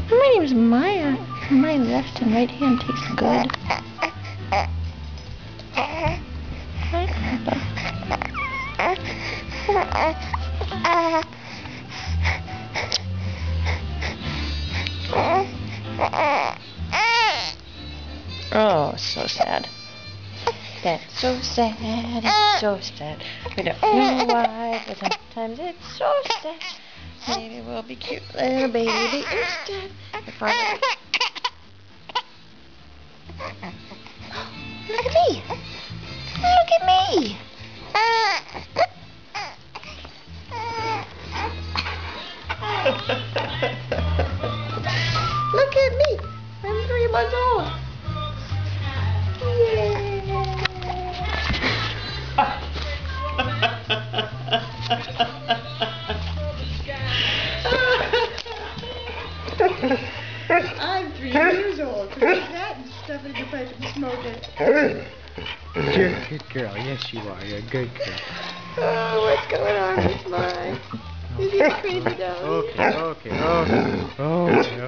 My name's Maya. My left and right hand taste good. Hi, Papa. Oh, so sad. That's so sad. It's so sad. We don't know why, but sometimes it's so sad. Maybe we'll be cute little baby instead. If I... Look at me! Look at me! Look at me! I'm 3 months old. Yay! I'm 3 years old. Put that and stuff it in your pipe and smoke it. You're a good girl. Yes, you are. You're a good girl. Oh, what's going on with mine? Is he a crazy dog? Okay.